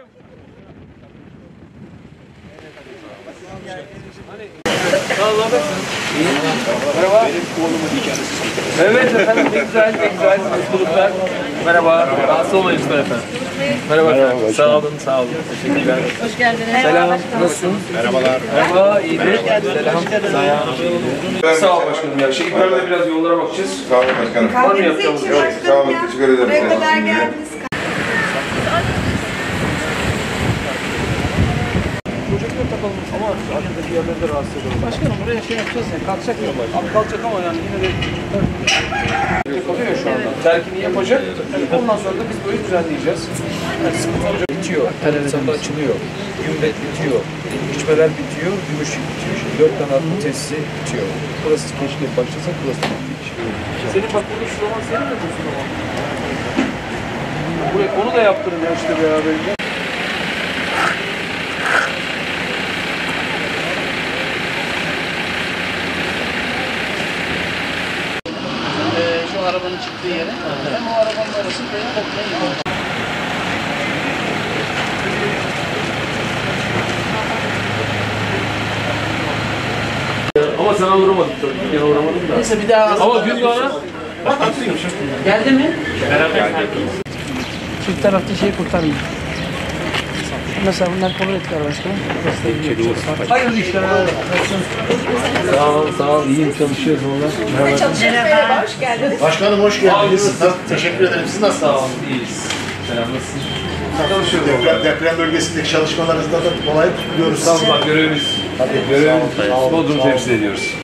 Merhaba. Evet efendim, ne güzel, ne güzel. Mutluluklar. Merhaba. Rahatsız olmayın lütfen efendim. Merhaba efendim. Sağ olun, sağ olun. Teşekkürler. Hoş geldiniz. Selam. Nasılsınız? Merhabalar. Merhaba, iyidir. Selam. Sağ olun başkanım. Ya yukarıda biraz yollara bakacağız. Sağ olun başkanım. Var mı yapacağımız? Yok, sağ olun. Teşekkür ederim. Buraya kadar geldiniz. Projektör takalım ama arkadaki yerlerde rahatsız ediyorum. Başkanım buraya şey yapacağız ya, kalkacak mı? Abi kalkacak ama yani yine de kalıyor ya şu anda. Terkini yapacak. Ondan sonra da biz böyle düzenleyeceğiz. Yani sıkıntı olacak. Bitiyor. Televizyonda açılıyor. Gümbet bitiyor. İçmeler bitiyor. Gümüşlük bitiyor. Şimdi 4 kanatlı tesisi bitiyor. Burası keşke başlasak burası da bitiyor. Senin bak burada şu zaman senin de dursun ama. Buraya onu da yaptırın ya işte beraberinde. Şu arabanın çıktığı yere. Hem o arabanın arası böyle toplayın. Ama sana uğramadık tabii. Yine uğramadım da. Neyse bir daha Ama dün bana geldi mi? Çift tarafta şeyi kurtarmıyor. Mesela bunlar kabul ettiler başkanım. hayırlı işler. Sağ ol, sağ ol. İyiyim, çalışıyoruz valla. Merhaba, hoş geldiniz. Başkanım hoş geldiniz. Teşekkür ederim. Siz nasılsınız? Sağ ol, iyiyiz. Selam, nasılsın? Çalışıyoruz. Deprem bölgesindeki çalışmalarınızda da kolaylık diliyoruz. Sağ olun, bak görevimiz. Görevimiz. Bodrum'u temsil ediyoruz.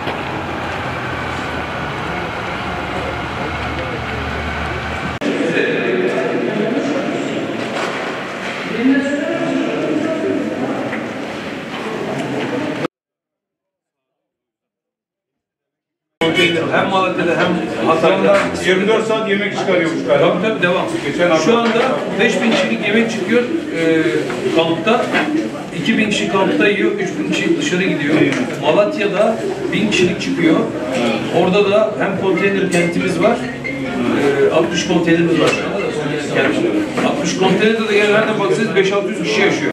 Hem Malatya'da hem Hatay'da 24 saat yemek çıkarıyormuş galiba. tabii devam. Şu anda 5000 kişilik yemek çıkıyor kalıpta. 2000 kişi kalıpta yiyor, 3000 kişi dışarı gidiyor. Malatya'da 1000 kişilik çıkıyor. Orada da hem konteyner kentimiz var, 60 konteynerimiz var şu anda da. 60 konteynerde de yerlerden baksanız 5-600 kişi yaşıyor.